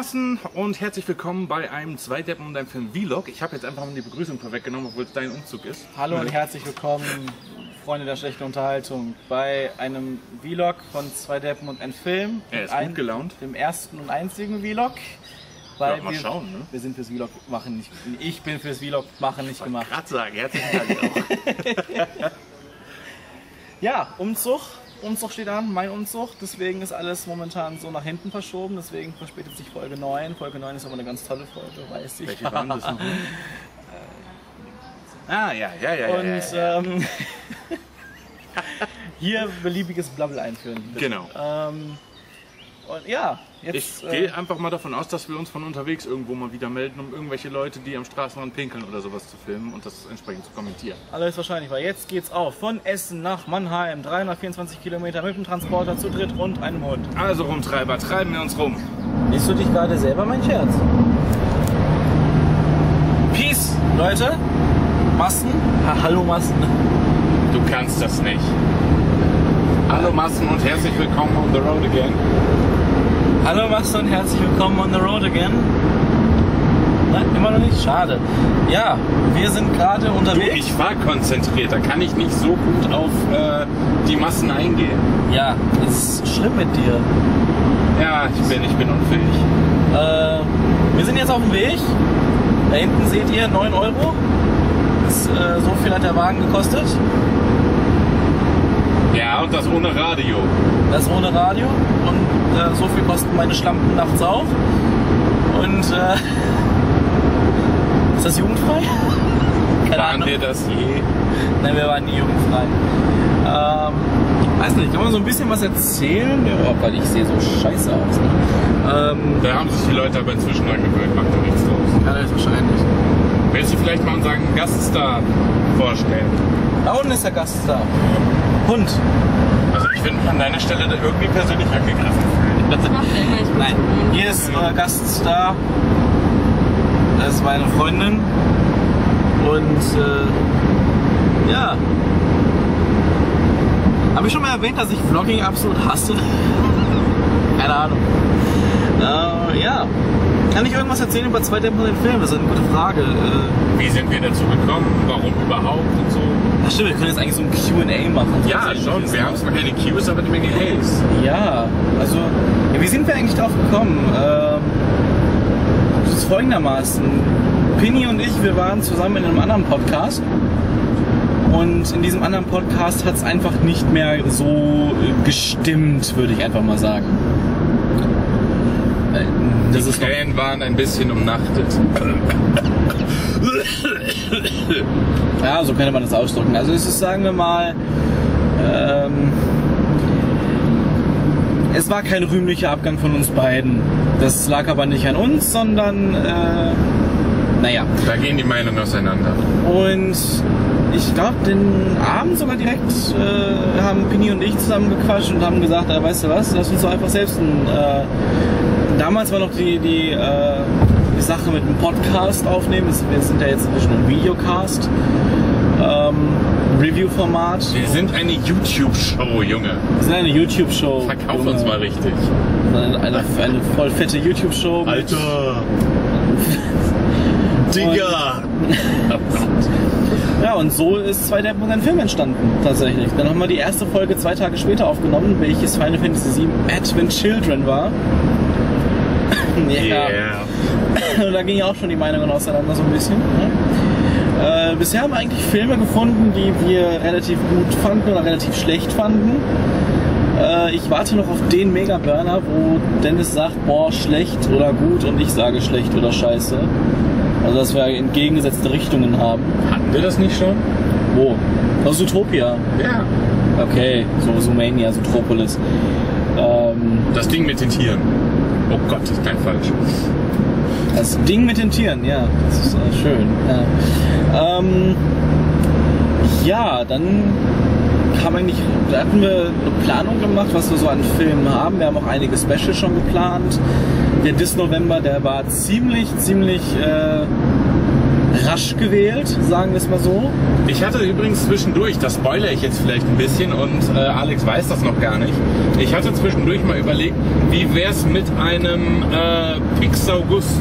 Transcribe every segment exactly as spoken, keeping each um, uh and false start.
Massen und herzlich willkommen bei einem Zwei Deppen und einem Film-Vlog. Ich habe jetzt einfach mal die Begrüßung vorweggenommen, obwohl es dein Umzug ist. Hallo und herzlich willkommen, Freunde der schlechten Unterhaltung, bei einem Vlog von Zwei Deppen und ein Film. Er ist ein, gut gelaunt. Dem ersten und einzigen Vlog. Weil ja, mal wir, schauen, ne? Wir sind fürs Vlog machen nicht. Ich bin fürs Vlog machen nicht gemacht. Ich wollte gerade sagen, herzlichen Dank auch. Ja, Umzug. Umzug steht an, mein Umzug, deswegen ist alles momentan so nach hinten verschoben, deswegen verspätet sich Folge neun. Folge neun ist aber eine ganz tolle Folge, weiß ich. Welche waren das noch? Ah, ja, ja, ja. Und ja, ja, ja. Ähm, hier beliebiges Blabbel einführen. Bitte. Genau. Ähm, und ja, jetzt. Ich gehe einfach mal davon aus, dass wir uns von unterwegs irgendwo mal wieder melden, um irgendwelche Leute, die am Straßenrand pinkeln oder sowas zu filmen und das entsprechend zu kommentieren. Alles wahrscheinlich, weil jetzt geht's auf. Von Essen nach Mannheim, dreihundertvierundzwanzig Kilometer mit dem Transporter zu dritt und einem Hund. Also Rumtreiber, treiben wir uns rum. Siehst du dich gerade selber, mein Scherz? Peace, Leute. Massen. Ha, hallo Massen. Du kannst das nicht. Hallo Massen und herzlich willkommen on the road again. Hallo Massen und herzlich willkommen on the road again. Nein, immer noch nicht? Schade. Ja, wir sind gerade Du, unterwegs. ich war konzentriert, da kann ich nicht so gut auf äh, die Massen eingehen. Ja, das ist schlimm mit dir. Ja, ich bin, ich bin unfähig. Äh, wir sind jetzt auf dem Weg. Da hinten seht ihr neun Euro. Das, äh, so viel hat der Wagen gekostet. Ja, und das ohne Radio. Das ohne Radio. Und äh, so viel kosten meine Schlampen nachts auch. Und äh, ist das jugendfrei? Keine Waren Ahnung. wir das je? Nein, wir waren nie jugendfrei. Ähm, weiß nicht, kann man so ein bisschen was erzählen? Ja, oh Gott, ich sehe so scheiße aus. Ne? Ähm, Da haben sich die Leute aber inzwischen dran gewöhnt, macht doch nichts los. ja, das ist wahrscheinlich. Willst du vielleicht mal unseren Gaststar vorstellen? Da unten ist der Gaststar. Hund. Also ich bin an deiner Stelle da irgendwie persönlich angegriffen. Was macht er immer? Ich bin Nein, so hier ist äh, Gaststar. Das ist meine Freundin. Und äh, ja. Habe ich schon mal erwähnt, dass ich Vlogging absolut hasse? Keine Ahnung. Äh, ja. Kann ich irgendwas erzählen über Zwei Deppen und den Film? Das ist eine gute Frage. Äh, Wie sind wir dazu gekommen? Warum überhaupt und so? ach stimmt, wir können jetzt eigentlich so ein Q and A machen. So Ja, was schon. Ähnliches, Wir ne? haben zwar keine Cues, aber eine Menge A's. Ja, also, ja, wie sind wir eigentlich drauf gekommen? Ähm, das ist folgendermaßen. Pini und ich, wir waren zusammen in einem anderen Podcast. Und in diesem anderen Podcast hat es einfach nicht mehr so äh, gestimmt, würde ich einfach mal sagen. Äh, Das Die ist doch, Krähen waren ein bisschen umnachtet. ja, so könnte man das ausdrücken. Also es ist, sagen wir mal, ähm, es war kein rühmlicher Abgang von uns beiden. Das lag aber nicht an uns, sondern, äh, naja. Da gehen die Meinungen auseinander. Und ich glaube, den Abend sogar direkt äh, haben Pini und ich zusammen gequatscht und haben gesagt, äh, weißt du was, lass uns doch einfach selbst ein... Äh, damals war noch die, die, äh, die Sache mit dem Podcast aufnehmen. Wir sind ja jetzt inzwischen ein Videocast. Ähm, Review-Format. Wir sind eine YouTube-Show, Junge. Wir sind eine YouTube-Show. Verkauf Junge. uns mal richtig. Eine, eine, eine voll fette YouTube-Show. mit- Alter! Digga! Ja, und so ist Zwei Deppen und ein Film entstanden, tatsächlich. Dann haben wir die erste Folge zwei Tage später aufgenommen, welches Final Fantasy sieben Advent Children war. Ja. Yeah. Und da ging ja auch schon die Meinungen auseinander so ein bisschen. Ne? Äh, bisher haben wir eigentlich Filme gefunden, die wir relativ gut fanden oder relativ schlecht fanden. Äh, ich warte noch auf den Mega-Burner, wo Dennis sagt, boah, schlecht oder gut und ich sage schlecht oder scheiße. Also dass wir entgegengesetzte Richtungen haben. Hatten wir das nicht schon? Wo? Aus Zootopia. Ja. Okay, so Zoomania, Zootropolis. Ähm, Das Ding mit den Tieren. Oh Gott, das ist kein falsch. das Ding mit den Tieren, ja. Das ist äh, schön. Ja. Ähm, ja, dann kam eigentlich, da hatten wir eine Planung gemacht, was wir so an Filmen haben. Wir haben auch einige Specials schon geplant. Der Dis November, der war ziemlich, ziemlich äh, rasch gewählt, sagen wir es mal so. Ich hatte übrigens zwischendurch, das spoilere ich jetzt vielleicht ein bisschen und äh, Alex weiß das noch gar nicht, ich hatte zwischendurch mal überlegt, wie wär's mit einem äh, Pix-August?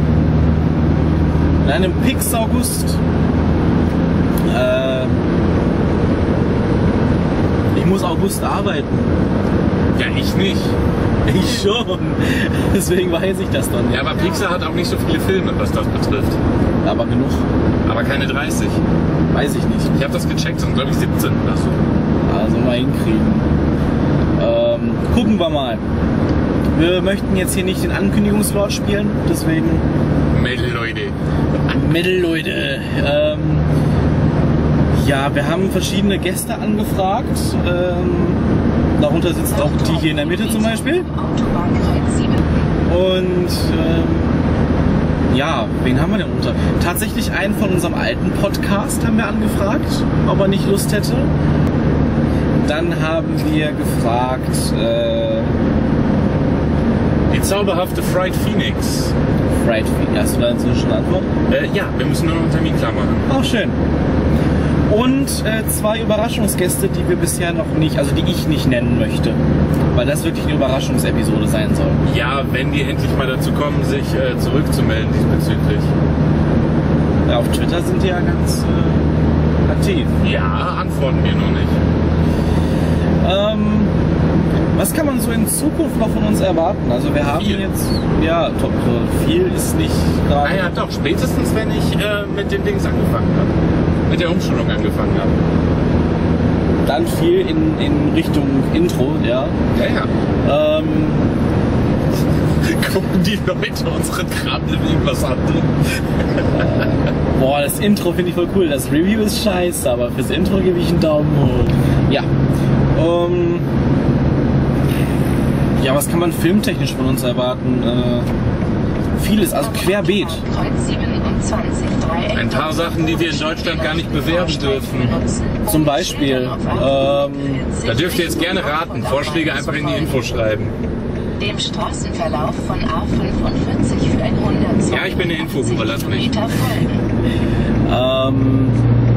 In einem Pix-August. Äh, ich muss August arbeiten. Ja, ich nicht. Ich schon. Deswegen weiß ich das dann. Ja, aber Pixar hat auch nicht so viele Filme, was das betrifft. Aber genug. Aber keine dreißig. Weiß ich nicht. Ich habe das gecheckt, sind glaube ich siebzehn oder so. Also mal hinkriegen. Ähm, gucken wir mal. Wir möchten jetzt hier nicht den Ankündigungslord spielen, deswegen... Mädel, Leute. Mädel, Leute. Ähm, ja, wir haben verschiedene Gäste angefragt. Ähm, darunter sitzt auch die hier in der Mitte zum Beispiel. Und ähm, ja, wen haben wir denn unter? Tatsächlich einen von unserem alten Podcast haben wir angefragt, ob er nicht Lust hätte. Dann haben wir gefragt... Äh, Die zauberhafte Fried Phoenix. Fried Phoenix, hast du da inzwischen eine Antwort? Äh, ja, wir müssen nur noch einen Termin klar machen. Ach, schön. Und äh, zwei Überraschungsgäste, die wir bisher noch nicht, also die ich nicht nennen möchte. Weil das wirklich eine Überraschungsepisode sein soll. Ja, wenn die endlich mal dazu kommen, sich äh, zurückzumelden diesbezüglich. Ja, auf Twitter sind die ja ganz äh, aktiv. Ja, antworten wir noch nicht. Ähm, was kann man so in Zukunft noch von uns erwarten? Also wir haben Viel. jetzt, ja, top, viel ist nicht gerade. Ah ja, doch, spätestens wenn ich äh, mit den Dings angefangen habe. Mit der Umschulung angefangen habe. Dann viel in, in Richtung Intro, ja. Ja, ja. Ähm, Gucken die Leute unseren Kram irgendwas an? boah, das Intro finde ich voll cool. Das Review ist scheiße, aber fürs Intro gebe ich einen Daumen hoch. Ja. Ähm, ja, was kann man filmtechnisch von uns erwarten? Äh, vieles, also querbeet. Ein paar Sachen, die wir in Deutschland gar nicht bewerben dürfen. Zum Beispiel. Ähm, Da dürft ihr jetzt gerne raten. Vorschläge einfach in die Info schreiben. Dem Straßenverlauf von A fünfundvierzig für ein hundert. Ja, ich bin eine Infohure, lass mich. ähm,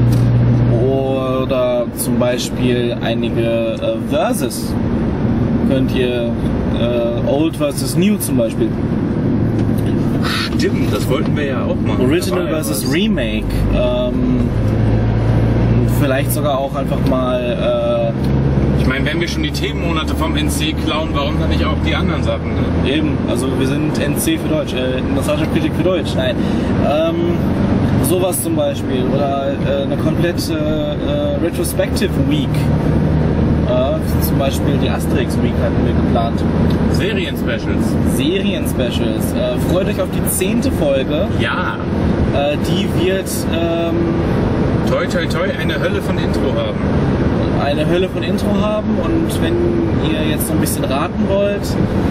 oder zum Beispiel einige äh, Verses. Könnt ihr äh, Old versus New zum Beispiel. Stimmt, das wollten wir ja auch machen. Original Da war ja versus was. Remake. Ähm, vielleicht sogar auch einfach mal Ich meine, wenn wir schon die Themenmonate vom N C klauen, warum dann nicht auch die anderen Sachen? Ne? äh, eben, also wir sind N C für Deutsch, äh, Nostalgia Critic für Deutsch, nein. Ähm, sowas zum Beispiel. Oder äh, eine komplette äh, Retrospective Week. Äh, zum Beispiel die Asterix Week hatten wir geplant. Serien-Specials. Serien-Specials. Äh, freut euch auf die zehnte Folge. Ja. Äh, die wird ähm, Toi, toi, toi, eine Hölle von Intro haben. eine Hölle von Intro haben. Und wenn ihr jetzt noch ein bisschen raten wollt,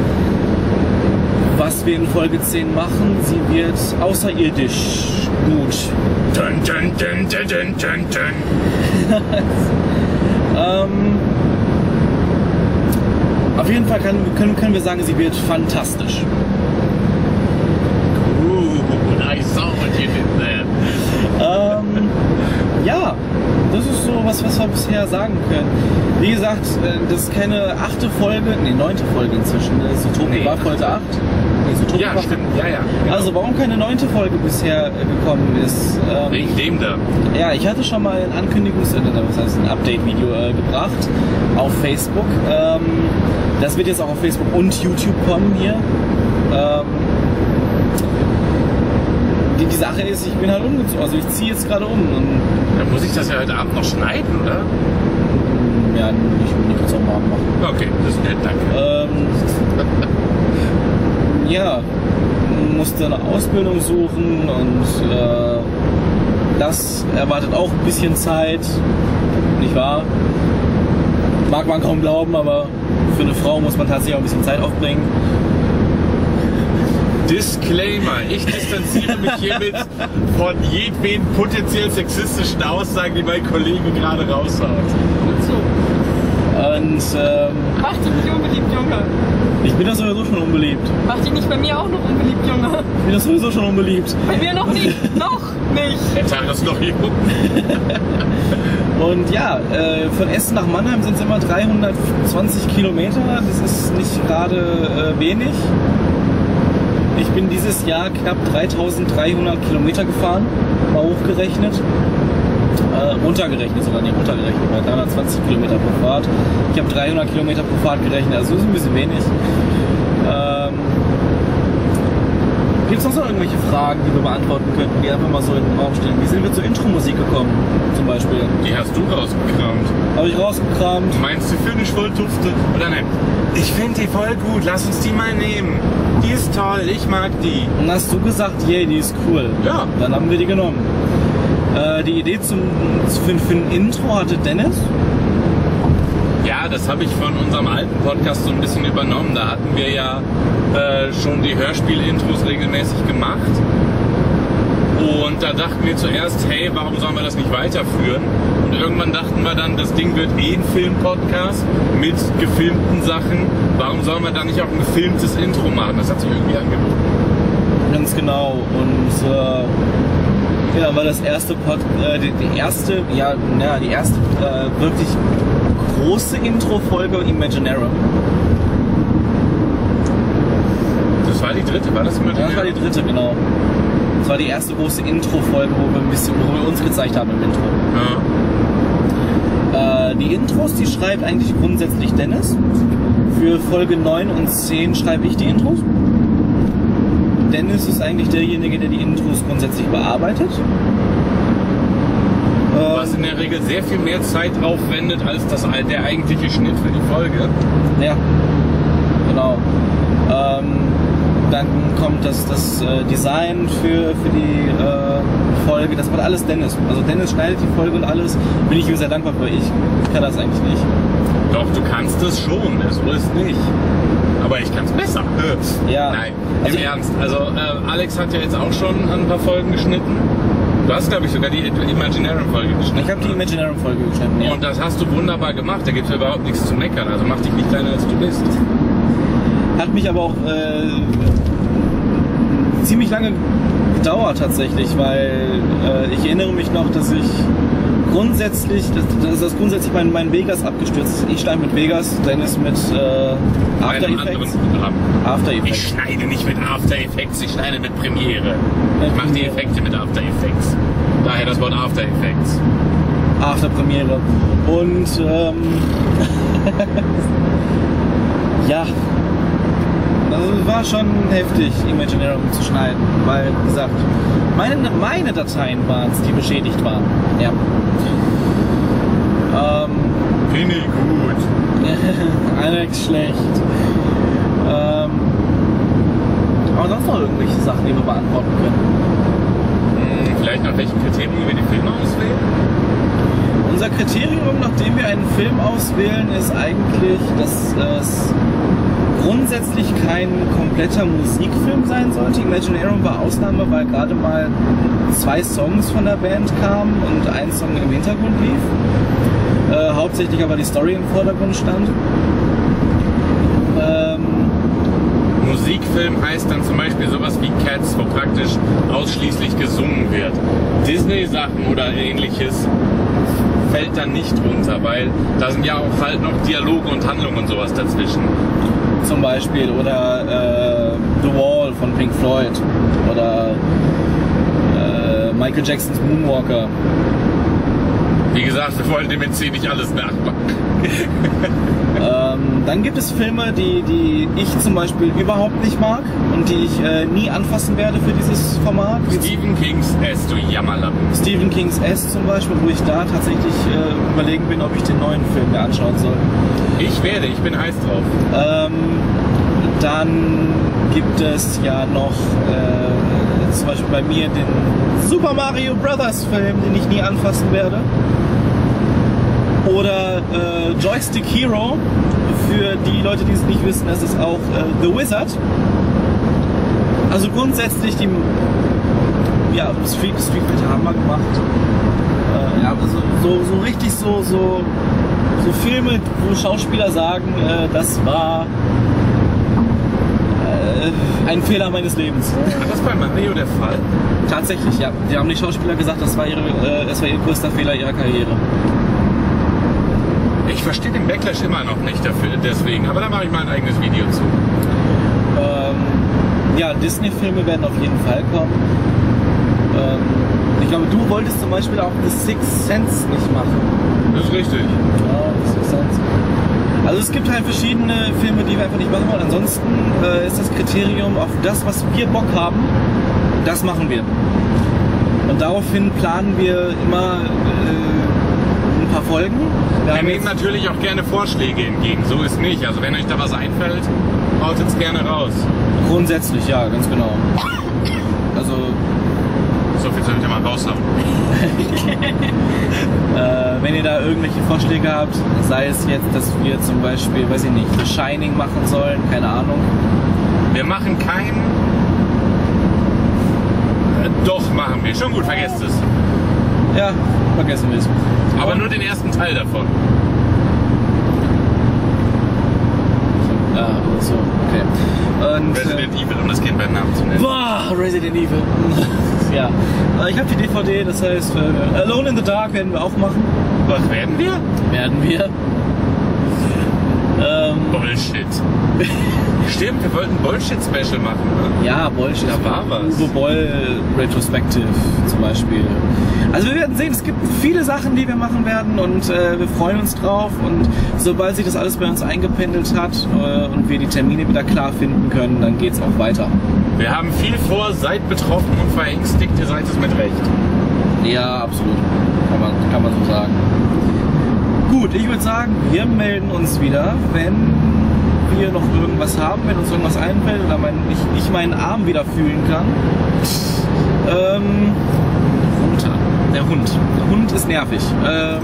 was wir in Folge zehn machen, sie wird außerirdisch gut. Dun, dun, dun, dun, dun, dun, dun. ähm, auf jeden Fall kann, können, können wir sagen, sie wird fantastisch. Ooh, I saw what you did there. Ähm, ja, das ist so was, was wir bisher sagen können. Wie gesagt, äh, das ist keine achte Folge, nee, neunte Folge inzwischen. Ne? Zootopia Nee, war Folge acht. Nee, Zootopia Ja, war- stimmt. Ja, ja. Genau. Also warum keine neunte Folge bisher äh, gekommen ist? Ähm, Wegen dem da. ja, ich hatte schon mal ein Ankündigungs-, äh, was heißt ein Update-Video äh, gebracht auf Facebook. Ähm, das wird jetzt auch auf Facebook und YouTube kommen hier. Ähm, die, die Sache ist, ich bin halt umgezogen, also ich ziehe jetzt gerade um. Und, Dann muss ich das ja heute Abend noch schneiden, oder? ja, ich will nicht jetzt auch morgen machen. Okay, das ist nett, danke. Ähm, ja, musste eine Ausbildung suchen und äh, das erwartet auch ein bisschen Zeit, nicht wahr? Mag man kaum glauben, aber für eine Frau muss man tatsächlich auch ein bisschen Zeit aufbringen. Disclaimer, ich distanziere mich hiermit von jedweden potenziell sexistischen Aussagen, die mein Kollege gerade raushaut. Gut so. Und ähm, Macht sie nicht unbedingt jünger. Ich bin doch sowieso schon unbeliebt. Mach dich nicht bei mir auch noch unbeliebt, Junge. Ich bin doch sowieso schon unbeliebt. Bei mir noch nicht. Noch nicht. Der Tag ist noch jung. Und ja, äh, von Essen nach Mannheim sind es immer dreihundertzwanzig Kilometer. Das ist nicht gerade äh, wenig. Ich bin dieses Jahr knapp dreitausenddreihundert Kilometer gefahren, mal hochgerechnet. Äh, runtergerechnet sogar, nicht runtergerechnet, bei dreihundertzwanzig Kilometer pro Fahrt. Ich habe dreihundert Kilometer pro Fahrt gerechnet, also das ist ein bisschen wenig. Ähm, Gibt es noch so irgendwelche Fragen, die wir beantworten könnten, die einfach mal so in den Raum stellen? Wie sind wir zur Intro-Musik gekommen, zum Beispiel? Die hast du rausgekramt. Habe ich rausgekramt. Meinst du, finde ich voll dufte? Oder nein? Ich finde die voll gut, lass uns die mal nehmen. Die ist toll, ich mag die. Und hast du gesagt, yay, die ist cool. Ja. Dann haben wir die genommen. Äh, die Idee zum, für, für ein Intro hatte Dennis. Ja, das habe ich von unserem alten Podcast so ein bisschen übernommen. Da hatten wir ja äh, schon die Hörspiel-Intros regelmäßig gemacht. Und da dachten wir zuerst, hey, warum sollen wir das nicht weiterführen? Und irgendwann dachten wir dann, das Ding wird eh ein Film-Podcast mit gefilmten Sachen. Warum sollen wir dann nicht auch ein gefilmtes Intro machen? Das hat sich irgendwie angeboten. Ganz genau. Und äh, ja, war das erste Pod, äh, die, die erste, ja, ja, die erste äh, wirklich große Intro-Folge Imaginarium. Das war die dritte, war das Imaginarium? Das war die dritte, genau. Das war die erste große Intro-Folge, wo wir ein bisschen, wo wir uns gezeigt haben im Intro. Ja. Äh, die Intros, die schreibt eigentlich grundsätzlich Dennis. Für Folge neun und zehn schreibe ich die Intros. Dennis ist eigentlich derjenige, der die Intros grundsätzlich bearbeitet. Was in der Regel sehr viel mehr Zeit aufwendet als das, der eigentliche Schnitt für die Folge. Ja, genau. Ähm, dann kommt das, das äh, Design für, für die äh, Folge. Das macht alles Dennis. Also Dennis schneidet die Folge und alles. Bin ich ihm sehr dankbar für. Ich kann das eigentlich nicht. Doch, du kannst es schon, so ist nicht. Aber ich kann es besser. Ja. Nein, Also im Ernst. Also äh, Alex hat ja jetzt auch schon ein paar Folgen geschnitten. Du hast, glaube ich, sogar die Imaginarium-Folge geschnitten. Ich habe die Imaginarium-Folge geschnitten, ja. Und das hast du wunderbar gemacht. Da gibt es ja überhaupt nichts zu meckern. Also mach dich nicht kleiner, als du bist. Hat mich aber auch äh, ziemlich lange gedauert tatsächlich, weil äh, ich erinnere mich noch, dass ich grundsätzlich, dass, dass grundsätzlich mein, mein Vegas abgestürzt ist. Ich schneide mit Vegas, Dennis mit äh, After Einem Effects. anderen Programm. After Ich Effects. schneide nicht mit After Effects, ich schneide mit Premiere. Ich mache die Effekte mit After Effects. Daher das Wort After Effects. After Premiere. Und ähm, ja, also es war schon heftig, Imaginarium zu schneiden, weil, wie gesagt, meine, meine Dateien waren es, die beschädigt waren. Ja. Ähm, Finde ich gut. Alex schlecht. Ähm, aber sonst noch irgendwelche Sachen, die wir beantworten können. Hm, vielleicht nach welchen Kriterien wir die Filme auswählen? Unser Kriterium, nachdem wir einen Film auswählen, ist eigentlich, dass es grundsätzlich kein kompletter Musikfilm sein sollte. Imaginarium war Ausnahme, weil gerade mal zwei Songs von der Band kamen und ein Song im Hintergrund lief. Äh, hauptsächlich aber die Story im Vordergrund stand. Ähm, Musikfilm heißt dann zum Beispiel sowas wie Cats, wo praktisch ausschließlich gesungen wird. Disney-Sachen oder ähnliches fällt dann nicht runter, weil da sind ja auch halt noch Dialoge und Handlungen und sowas dazwischen. Zum Beispiel, oder äh, The Wall von Pink Floyd, oder äh, Michael Jacksons Moonwalker. Wie gesagt, wir wollen dem jetzt hier nicht alles nachmachen. ähm, dann gibt es Filme, die, die ich zum Beispiel überhaupt nicht mag und die ich äh, nie anfassen werde für dieses Format. Stephen Kings S, du Jammerlappen. Stephen Kings S zum Beispiel, wo ich da tatsächlich äh, überlegen bin, ob ich den neuen Film mir anschauen soll. Ich werde, ich bin heiß drauf. Ähm, dann gibt es ja noch äh, zum Beispiel bei mir den Super Mario Brothers Film, den ich nie anfassen werde. Oder äh, Joystick Hero, für die Leute, die es nicht wissen, das ist auch äh, The Wizard. Also grundsätzlich die ja, Street, Street Fighter haben wir gemacht. Äh, ja, also so, so richtig so, so, so Filme, wo Schauspieler sagen, äh, das war äh, ein Fehler meines Lebens. War das bei Mario der Fall? Tatsächlich, ja. Die haben die Schauspieler gesagt, das war, ihre, äh, das war ihr größter Fehler ihrer Karriere. Ich verstehe den Backlash immer noch nicht dafür, deswegen, aber da mache ich mal ein eigenes Video zu. Ähm, ja, Disney-Filme werden auf jeden Fall kommen. Ähm, ich glaube, du wolltest zum Beispiel auch The Sixth Sense nicht machen. Das ist richtig. Ja, The Sixth Sense. Also es gibt halt verschiedene Filme, die wir einfach nicht machen wollen. Ansonsten äh, ist das Kriterium auf das, was wir Bock haben, das machen wir. Und daraufhin planen wir immer äh, ein paar Folgen. Wir, Wir haben nehmen jetzt, natürlich auch gerne Vorschläge entgegen, so ist nicht. Also wenn euch da was einfällt, haut es gerne raus. grundsätzlich, ja, ganz genau. Also So viel soll ich da mal raushauen. äh, wenn ihr da irgendwelche Vorschläge habt, sei es jetzt, dass wir zum Beispiel, weiß ich nicht, The Shining machen sollen, keine Ahnung. Wir machen kein... Äh, doch, machen wir. Schon gut, vergesst es. Ja, vergessen wir es. Aber nur den ersten Teil davon. Ah, so, okay. Und, Resident Evil, um das Kind beim Namen zu nennen. Boah, Resident Evil. Ja. Äh, Ich habe die D V D, das heißt äh, Alone in the Dark werden wir auch machen. Was werden wir? Werden wir. Ähm, Bullshit. Stimmt, wir wollten Bullshit-Special machen, ne? ja, Bullshit. Da war was. Uwe Boll Retrospective zum Beispiel. Also wir werden sehen, es gibt viele Sachen, die wir machen werden und äh, wir freuen uns drauf. Und sobald sich das alles bei uns eingependelt hat äh, und wir die Termine wieder klar finden können, dann geht's auch weiter. Wir haben viel vor, seid betroffen und verängstigt, ihr seid es mit Recht. Ja, absolut. Kann man, kann man so sagen. Gut, ich würde sagen, wir melden uns wieder, wenn wir noch irgendwas haben, wenn uns irgendwas einfällt oder mein, ich, ich meinen Arm wieder fühlen kann. Ähm, runter. Der Hund. Der Hund ist nervig. Ähm,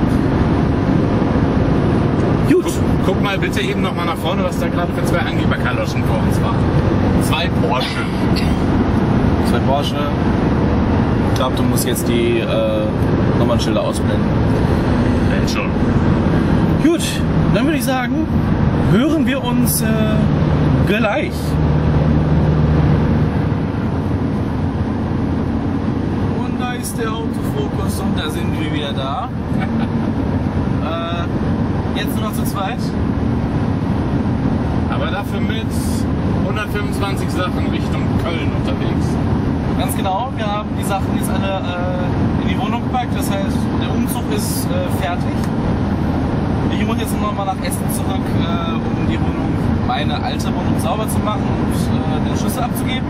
gut. Guck, guck mal bitte eben noch mal nach vorne, was da gerade für zwei Angeberkaloschen vor uns waren. Zwei Porsche. Zwei Porsche. Ich glaube, du musst jetzt die äh, Nummernschilder ausblenden. Wenn schon. Gut, dann würde ich sagen, hören wir uns äh, gleich. Und da ist der Autofokus und da sind wir wieder da. äh, jetzt nur noch zu zweit. Aber dafür mit hundertfünfundzwanzig Sachen Richtung Köln unterwegs. Ganz genau, wir haben die Sachen jetzt alle äh, in die Wohnung gepackt, das heißt, der Umzug ist äh, fertig. Ich muss jetzt noch mal nach Essen zurück, äh, um die Wohnung, meine alte Wohnung sauber zu machen und äh, den Schlüssel abzugeben.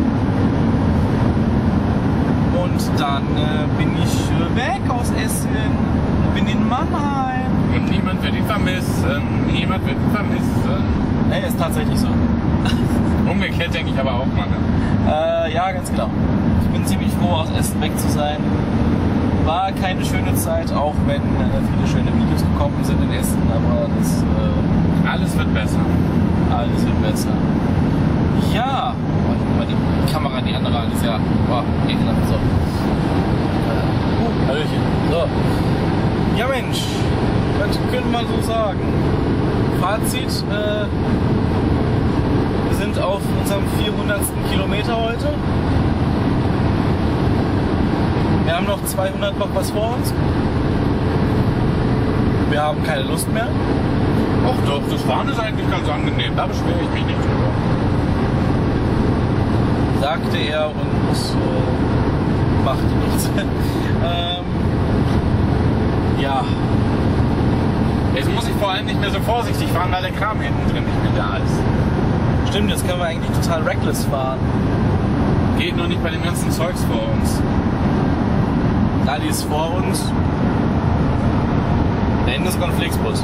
Und dann äh, bin ich äh, weg aus Essen, bin in Mannheim. Und niemand wird ihn vermissen, niemand wird ihn vermissen. Nee, ist tatsächlich so. Umgekehrt denke ich aber auch mal. Ne? Äh, ja, ganz genau. Ich bin ziemlich froh, aus Essen weg zu sein. War keine schöne Zeit, auch wenn äh, viele schöne Videos gekommen sind in Essen, aber das, äh, Alles wird besser. alles wird besser. Ja, oh, ich guck mal die Kamera, die andere alles, ja, boah, ekelhaft, so. Äh, Hallöchen, so. Ja Mensch, was könnte man so sagen? Fazit, äh, wir sind auf unserem vierhundertsten Kilometer heute. Wir haben noch zweihundert noch was vor uns. Wir haben keine Lust mehr. Ach doch, das Fahren ist eigentlich ganz angenehm, da beschwere ich mich nicht drüber. Sagte er und äh, machte nichts. ähm, ja. Jetzt muss ich vor allem nicht mehr so vorsichtig fahren, weil der Kram hinten drin nicht mehr da ist. Stimmt, jetzt können wir eigentlich total reckless fahren. Geht nur nicht bei dem ganzen Zeugs vor uns. Da die ist vor uns. Da hinten ist sogar ein Flixbus.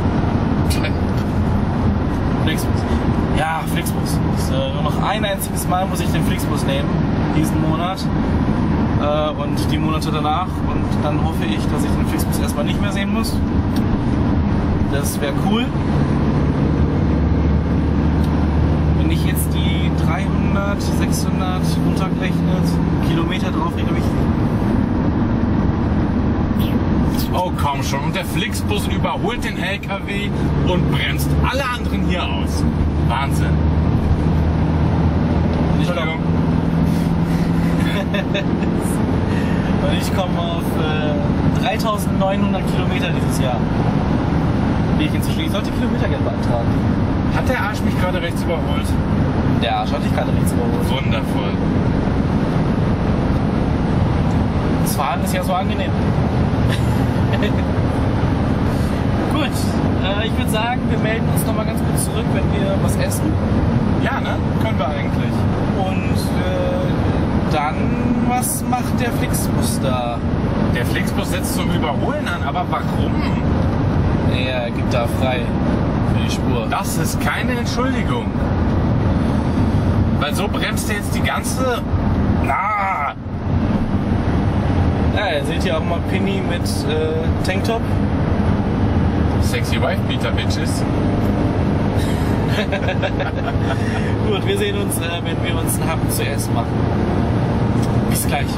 Flixbus. Ja, Flixbus. Das, äh, nur noch ein einziges Mal muss ich den Flixbus nehmen, diesen Monat. Äh, und die Monate danach. Und dann hoffe ich, dass ich den Flixbus erstmal nicht mehr sehen muss. Das wäre cool. Wenn ich jetzt die dreihundert, sechshundert runtergerechnet Kilometer drauf rede, Oh komm schon, und der Flixbus überholt den L K W und bremst alle anderen hier aus. Wahnsinn. Entschuldigung. Und ich komme auf äh, dreitausendneunhundert Kilometer dieses Jahr. Wie ich inzwischen, ich sollte Kilometergeld beantragen. Hat der Arsch mich gerade rechts überholt? Der Arsch hat dich gerade rechts überholt. Wundervoll. Das Fahren ist ja so angenehm. Gut, äh, ich würde sagen, wir melden uns nochmal ganz kurz zurück, wenn wir was essen. Ja, ne? Können wir eigentlich. Und äh, dann, was macht der Flixbus da? Der Flixbus setzt zum Überholen an, aber warum? Er gibt da frei für die Spur. Das ist keine Entschuldigung. Weil so bremst er jetzt die ganze... Na! Ja, ihr seht hier auch mal Penny mit äh, Tanktop. Sexy Wife Beater Bitches. Gut, wir sehen uns, äh, wenn wir uns einen Happen zu essen machen. Bis gleich.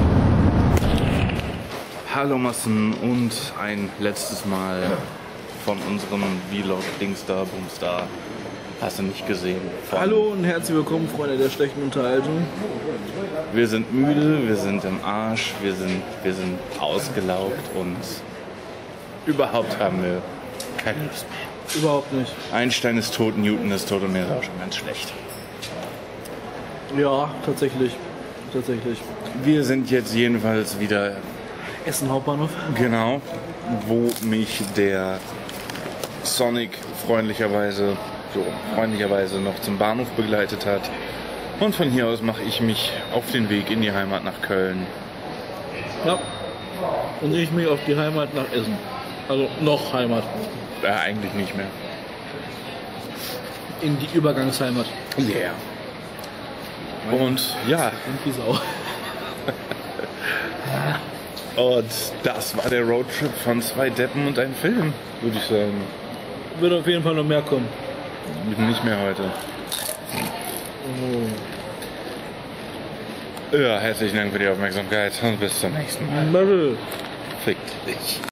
Hallo Massen und ein letztes Mal von unserem Vlog Dingsda Boomstar. Hast du nicht gesehen? Von Hallo und herzlich willkommen, Freunde der schlechten Unterhaltung. Wir sind müde, wir sind im Arsch, wir sind, wir sind ausgelaugt und überhaupt haben wir keine Lust mehr. Überhaupt nicht. Einstein ist tot, Newton ist tot und mir ist auch schon ganz schlecht. Ja, tatsächlich. Tatsächlich. Wir sind jetzt jedenfalls wieder, Essen Hauptbahnhof. genau, wo mich der Sonic freundlicherweise, so freundlicherweise noch zum Bahnhof begleitet hat. Und von hier aus mache ich mich auf den Weg in die Heimat nach Köln. Ja. Und ich mich auf die Heimat nach Essen. Also noch Heimat. Äh, eigentlich nicht mehr. In die Übergangsheimat. Yeah. Und ja, Und wie Sau. und das war der Roadtrip von zwei Deppen und einem Film, würde ich sagen. Wird auf jeden Fall noch mehr kommen. Nicht mehr heute. Oh. Ja, herzlichen Dank für die Aufmerksamkeit und bis zum nächsten Mal. Marvel. Fick dich.